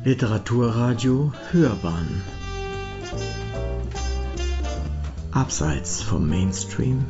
Literaturradio Hörbahn Abseits vom Mainstream.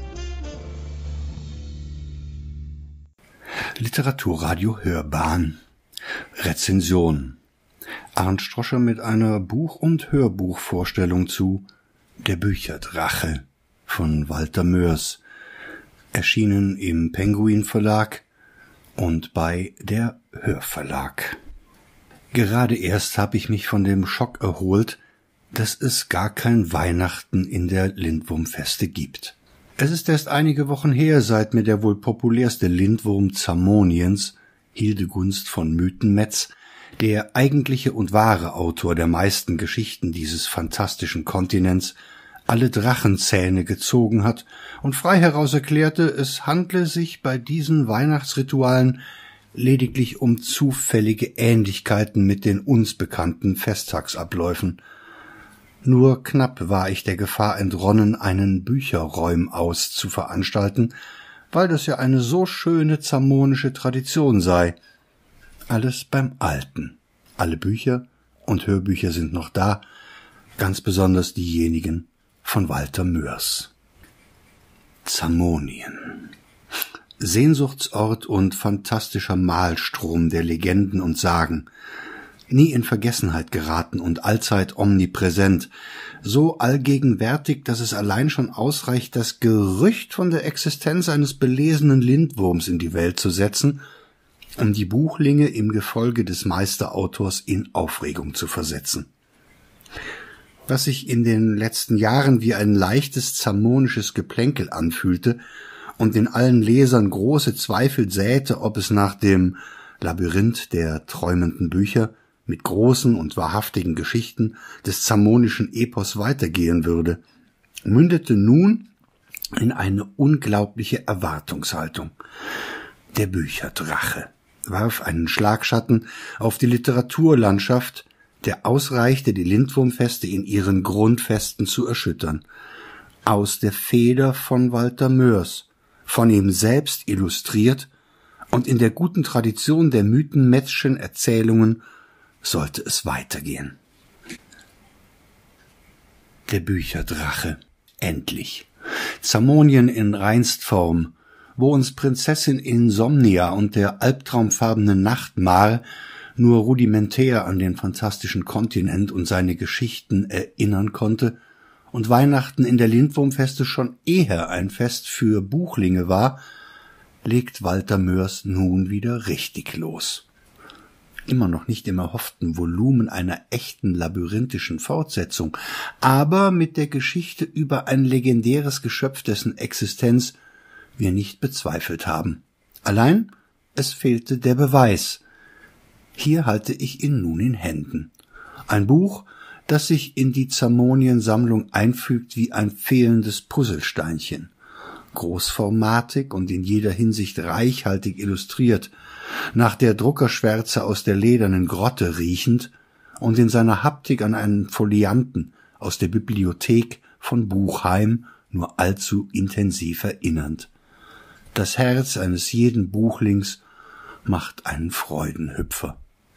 Literaturradio Hörbahn Rezension. Arndt Stroscher mit einer Buch- und Hörbuchvorstellung zu Der Bücherdrache von Walter Moers, erschienen im Penguin Verlag und bei der Hörverlag. Gerade erst habe ich mich von dem Schock erholt, dass es gar kein Weihnachten in der Lindwurmfeste gibt. Es ist erst einige Wochen her, seit mir der wohl populärste Lindwurm Zamoniens, Hildegunst von Mythenmetz, der eigentliche und wahre Autor der meisten Geschichten dieses fantastischen Kontinents, alle Drachenzähne gezogen hat und frei heraus erklärte, es handle sich bei diesen Weihnachtsritualen lediglich um zufällige Ähnlichkeiten mit den uns bekannten Festtagsabläufen. Nur knapp war ich der Gefahr entronnen, einen Bücherräumaus zu veranstalten, weil das ja eine so schöne zamonische Tradition sei. Alles beim Alten. Alle Bücher und Hörbücher sind noch da, ganz besonders diejenigen von Walter Moers. Zamonien. Sehnsuchtsort und fantastischer Mahlstrom der Legenden und Sagen, nie in Vergessenheit geraten und allzeit omnipräsent, so allgegenwärtig, dass es allein schon ausreicht, das Gerücht von der Existenz eines belesenen Lindwurms in die Welt zu setzen, um die Buchlinge im Gefolge des Meisterautors in Aufregung zu versetzen. Was sich in den letzten Jahren wie ein leichtes zamonisches Geplänkel anfühlte und in allen Lesern große Zweifel säte, ob es nach dem Labyrinth der träumenden Bücher mit großen und wahrhaftigen Geschichten des zamonischen Epos weitergehen würde, mündete nun in eine unglaubliche Erwartungshaltung. Der Bücherdrache warf einen Schlagschatten auf die Literaturlandschaft, der ausreichte, die Lindwurmfeste in ihren Grundfesten zu erschüttern. Aus der Feder von Walter Moers, von ihm selbst illustriert und in der guten Tradition der Mythenmetzschen Erzählungen sollte es weitergehen. Der Bücherdrache. Endlich. Zamonien in Reinstform, wo uns Prinzessin Insomnia und der albtraumfarbene Nachtmar nur rudimentär an den fantastischen Kontinent und seine Geschichten erinnern konnte und Weihnachten in der Lindwurmfeste schon eher ein Fest für Buchlinge war, legt Walter Moers nun wieder richtig los. Immer noch nicht im erhofften Volumen einer echten labyrinthischen Fortsetzung, aber mit der Geschichte über ein legendäres Geschöpf, dessen Existenz wir nicht bezweifelt haben. Allein, es fehlte der Beweis. Hier halte ich ihn nun in Händen. Ein Buch, das sich in die Zamonien-Sammlung einfügt wie ein fehlendes Puzzlesteinchen. Großformatig und in jeder Hinsicht reichhaltig illustriert, nach der Druckerschwärze aus der ledernen Grotte riechend und in seiner Haptik an einen Folianten aus der Bibliothek von Buchheim nur allzu intensiv erinnernd. Das Herz eines jeden Buchlings macht einen Freudenhüpfer.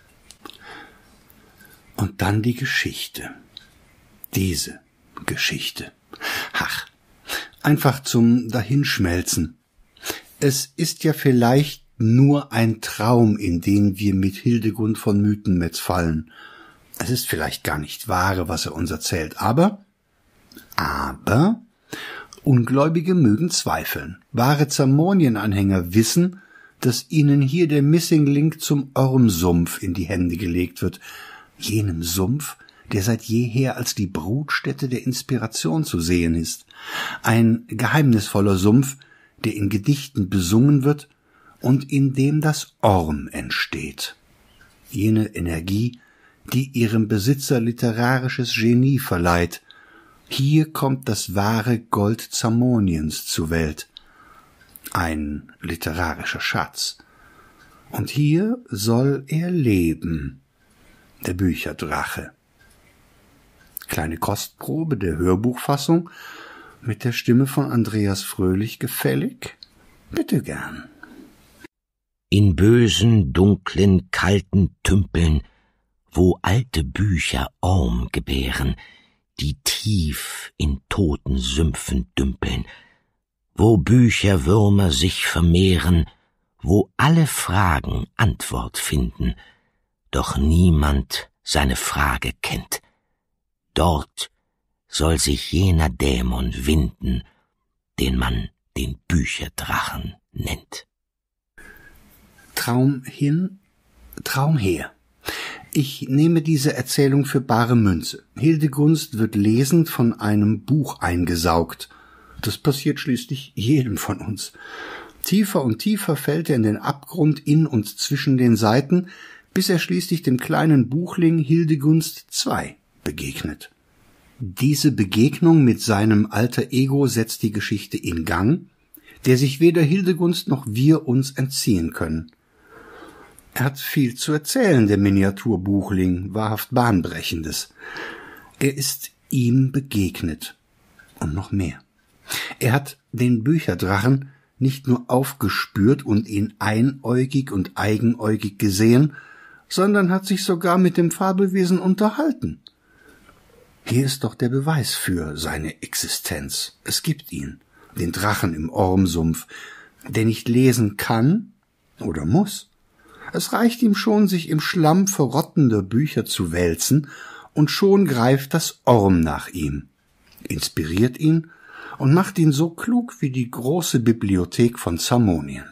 Und dann die Geschichte. Diese Geschichte. Ach, einfach zum Dahinschmelzen. Es ist ja vielleicht nur ein Traum, in den wir mit Hildegund von Mythenmetz fallen. Es ist vielleicht gar nicht wahr, was er uns erzählt, aber Ungläubige mögen zweifeln. Wahre Zamonien-Anhänger wissen, dass ihnen hier der Missing Link zum Ormsumpf in die Hände gelegt wird, jenem Sumpf, der seit jeher als die Brutstätte der Inspiration zu sehen ist. Ein geheimnisvoller Sumpf, der in Gedichten besungen wird und in dem das Orm entsteht. Jene Energie, die ihrem Besitzer literarisches Genie verleiht. Hier kommt das wahre Gold Zamoniens zur Welt. Ein literarischer Schatz. Und hier soll er leben. Der Bücherdrache. Kleine Kostprobe der Hörbuchfassung mit der Stimme von Andreas Fröhlich gefällig? Bitte gern. In bösen, dunklen, kalten Tümpeln wo alte Bücher Orm gebären, die tief in toten Sümpfen dümpeln, wo Bücherwürmer sich vermehren, wo alle Fragen Antwort finden, doch niemand seine Frage kennt. Dort soll sich jener Dämon winden, den man den Bücherdrachen nennt. Traum hin, Traum her. Ich nehme diese Erzählung für bare Münze. Hildegunst wird lesend von einem Buch eingesaugt. Das passiert schließlich jedem von uns. Tiefer und tiefer fällt er in den Abgrund in und zwischen den Seiten, bis er schließlich dem kleinen Buchling Hildegunst II begegnet. Diese Begegnung mit seinem alter Ego setzt die Geschichte in Gang, der sich weder Hildegunst noch wir uns entziehen können. Er hat viel zu erzählen, der Miniaturbuchling, wahrhaft Bahnbrechendes. Er ist ihm begegnet. Und noch mehr. Er hat den Bücherdrachen nicht nur aufgespürt und ihn einäugig und eigenäugig gesehen, sondern hat sich sogar mit dem Fabelwesen unterhalten. Hier ist doch der Beweis für seine Existenz. Es gibt ihn, den Drachen im Ormsumpf, der nicht lesen kann oder muss. Es reicht ihm schon, sich im Schlamm verrottender Bücher zu wälzen, und schon greift das Orm nach ihm, inspiriert ihn und macht ihn so klug wie die große Bibliothek von Zamonien.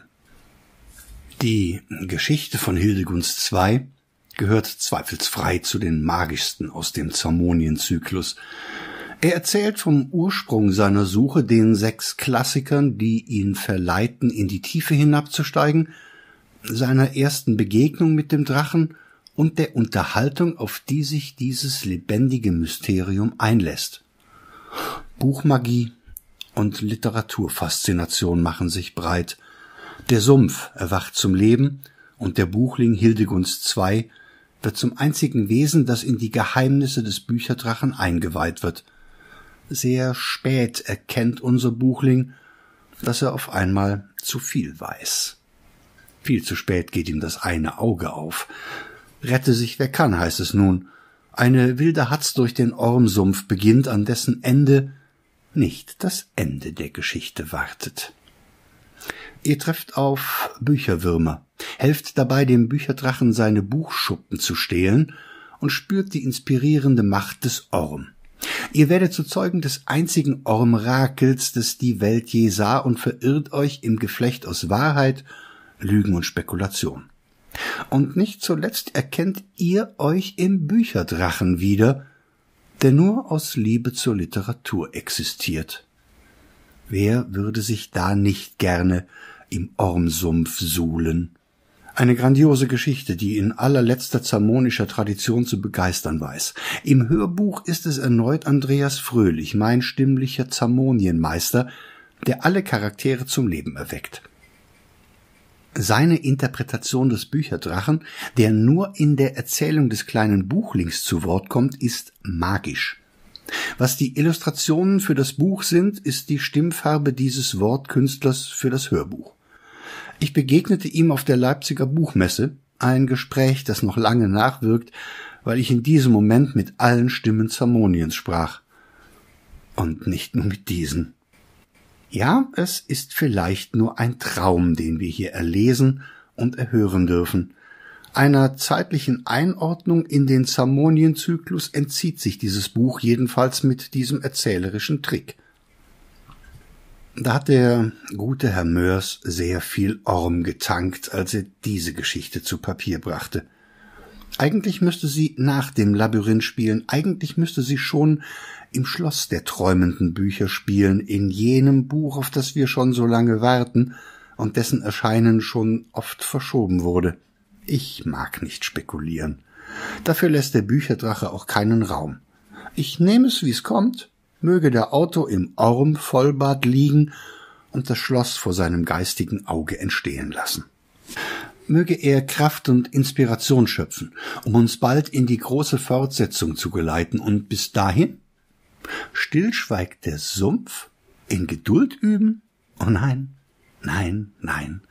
Die Geschichte von Hildegunst II gehört zweifelsfrei zu den magischsten aus dem Zamonien-Zyklus. Er erzählt vom Ursprung seiner Suche, den 6 Klassikern, die ihn verleiten, in die Tiefe hinabzusteigen, seiner ersten Begegnung mit dem Drachen und der Unterhaltung, auf die sich dieses lebendige Mysterium einlässt. Buchmagie und Literaturfaszination machen sich breit. Der Sumpf erwacht zum Leben, und der Buchling Hildegunst II wird zum einzigen Wesen, das in die Geheimnisse des Bücherdrachen eingeweiht wird. Sehr spät erkennt unser Buchling, dass er auf einmal zu viel weiß. Viel zu spät geht ihm das eine Auge auf. Rette sich, wer kann, heißt es nun. Eine wilde Hatz durch den Ormsumpf beginnt, an dessen Ende nicht das Ende der Geschichte wartet. Ihr trefft auf Bücherwürmer, helft dabei, dem Bücherdrachen seine Buchschuppen zu stehlen und spürt die inspirierende Macht des Orm. Ihr werdet zu Zeugen des einzigen Ormrakels, das die Welt je sah, und verirrt euch im Geflecht aus Wahrheit, Lügen und Spekulation. Und nicht zuletzt erkennt ihr euch im Bücherdrachen wieder, der nur aus Liebe zur Literatur existiert. Wer würde sich da nicht gerne im Ormsumpf suhlen? Eine grandiose Geschichte, die in allerletzter zamonischer Tradition zu begeistern weiß. Im Hörbuch ist es erneut Andreas Fröhlich, mein stimmlicher Zamonienmeister, der alle Charaktere zum Leben erweckt. Seine Interpretation des Bücherdrachen, der nur in der Erzählung des kleinen Buchlings zu Wort kommt, ist magisch. Was die Illustrationen für das Buch sind, ist die Stimmfarbe dieses Wortkünstlers für das Hörbuch. Ich begegnete ihm auf der Leipziger Buchmesse, ein Gespräch, das noch lange nachwirkt, weil ich in diesem Moment mit allen Stimmen Zamoniens sprach. Und nicht nur mit diesen. Ja, es ist vielleicht nur ein Traum, den wir hier erlesen und erhören dürfen. Einer zeitlichen Einordnung in den Zamonien-Zyklus entzieht sich dieses Buch jedenfalls mit diesem erzählerischen Trick. Da hat der gute Herr Moers sehr viel Orm getankt, als er diese Geschichte zu Papier brachte. Eigentlich müsste sie nach dem Labyrinth spielen, eigentlich müsste sie schon im Schloss der träumenden Bücher spielen, in jenem Buch, auf das wir schon so lange warten und dessen Erscheinen schon oft verschoben wurde. Ich mag nicht spekulieren. Dafür lässt der Bücherdrache auch keinen Raum. Ich nehme es, wie es kommt, möge der Autor im Orm-Vollbad liegen und das Schloss vor seinem geistigen Auge entstehen lassen. Möge er Kraft und Inspiration schöpfen, um uns bald in die große Fortsetzung zu geleiten, und bis dahin stillschweigt der Sumpf, in Geduld üben? Oh nein, nein, nein.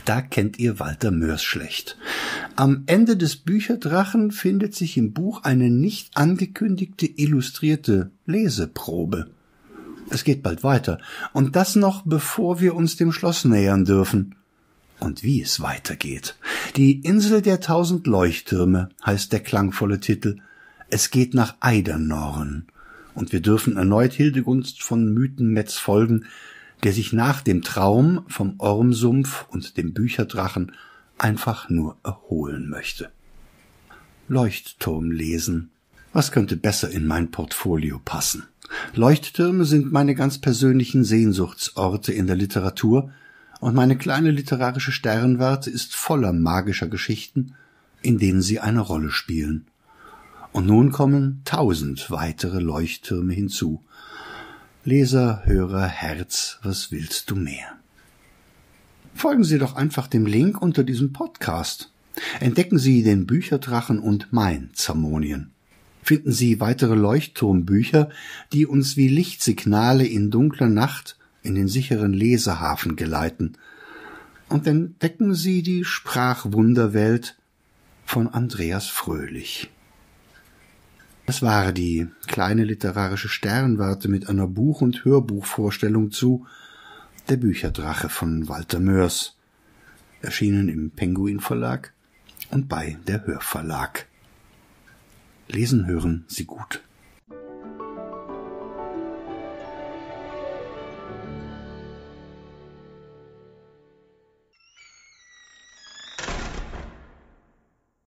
Da kennt ihr Walter Mörs schlecht. Am Ende des Bücherdrachen findet sich im Buch eine nicht angekündigte illustrierte Leseprobe. Es geht bald weiter, und das noch bevor wir uns dem Schloss nähern dürfen. Und wie es weitergeht. Die Insel der 1000 Leuchttürme heißt der klangvolle Titel. Es geht nach Eidernorn. Und wir dürfen erneut Hildegunst von Mythenmetz folgen, der sich nach dem Traum vom Ormsumpf und dem Bücherdrachen einfach nur erholen möchte. Leuchtturm lesen. Was könnte besser in mein Portfolio passen? Leuchttürme sind meine ganz persönlichen Sehnsuchtsorte in der Literatur, und meine kleine literarische Sternwarte ist voller magischer Geschichten, in denen sie eine Rolle spielen. Und nun kommen 1000 weitere Leuchttürme hinzu. Leser, Hörer, Herz, was willst du mehr? Folgen Sie doch einfach dem Link unter diesem Podcast. Entdecken Sie den Bücherdrachen und mein Zamonien. Finden Sie weitere Leuchtturmbücher, die uns wie Lichtsignale in dunkler Nacht in den sicheren Lesehafen geleiten. Und entdecken Sie die Sprachwunderwelt von Andreas Fröhlich. Das war die kleine literarische Sternwarte mit einer Buch- und Hörbuchvorstellung zu Der Bücherdrache von Walter Mörs, erschienen im Penguin Verlag und bei der Hörverlag. Lesen hören Sie gut.